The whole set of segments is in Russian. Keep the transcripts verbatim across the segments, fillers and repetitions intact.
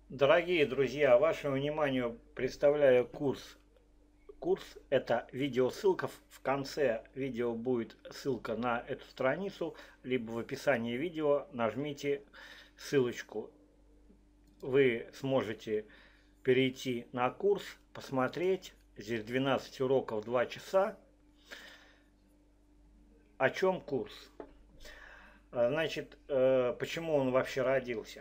Дорогие друзья, вашему вниманию представляю курс. Курс – это видеосылка. В конце видео будет ссылка на эту страницу, либо в описании видео нажмите ссылочку. Вы сможете перейти на курс, посмотреть. Здесь двенадцать уроков, два часа. О чем курс? Значит, почему он вообще родился?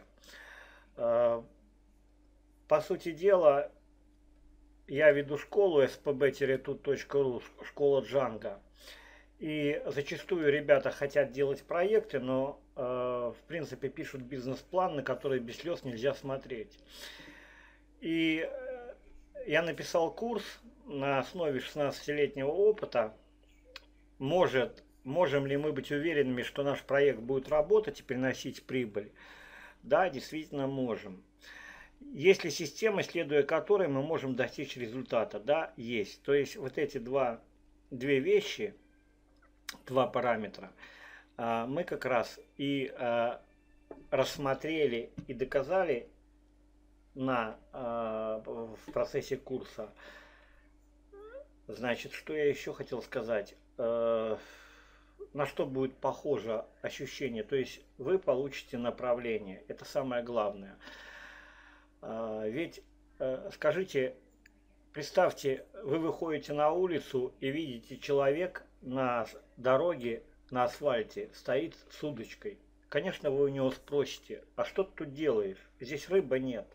По сути дела, я веду школу эс пэ бэ тут точка ру, школа Django. И зачастую ребята хотят делать проекты, но э, в принципе пишут бизнес-план, на который без слез нельзя смотреть. И я написал курс на основе шестнадцатилетнего опыта. Может, можем ли мы быть уверенными, что наш проект будет работать и приносить прибыль? Да, действительно можем. Есть ли система, следуя которой мы можем достичь результата? Да, есть. То есть вот эти два, две вещи, два параметра, мы как раз и рассмотрели и доказали на, в процессе курса. Значит, что я еще хотел сказать? На что будет похоже ощущение? То есть вы получите направление. Это самое главное. Ведь, скажите, представьте, вы выходите на улицу и видите, человек на дороге, на асфальте стоит с удочкой. Конечно, вы у него спросите, а что ты тут делаешь? Здесь рыбы нет.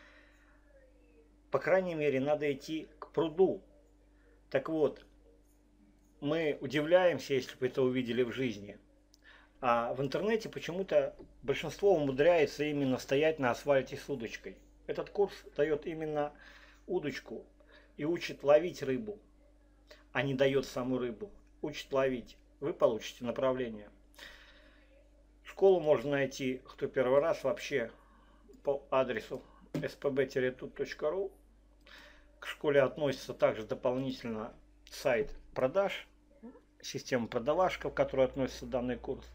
По крайней мере, надо идти к пруду. Так вот, мы удивляемся, если бы это увидели в жизни. А в интернете почему-то большинство умудряется именно стоять на асфальте с удочкой. Этот курс дает именно удочку и учит ловить рыбу, а не дает саму рыбу. Учит ловить. Вы получите направление. Школу можно найти, кто первый раз, вообще по адресу эс пэ бэ тут точка ру. К школе относится также дополнительно сайт продаж, система продавашка, в которую относится данный курс,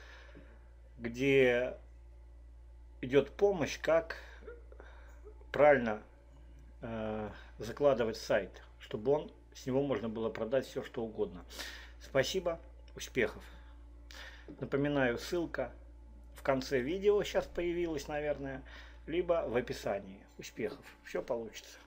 где идет помощь, как правильно э, закладывать сайт, чтобы он, с него можно было продать все, что угодно. Спасибо, успехов. Напоминаю, ссылка в конце видео сейчас появилась, наверное, либо в описании. Успехов, все получится.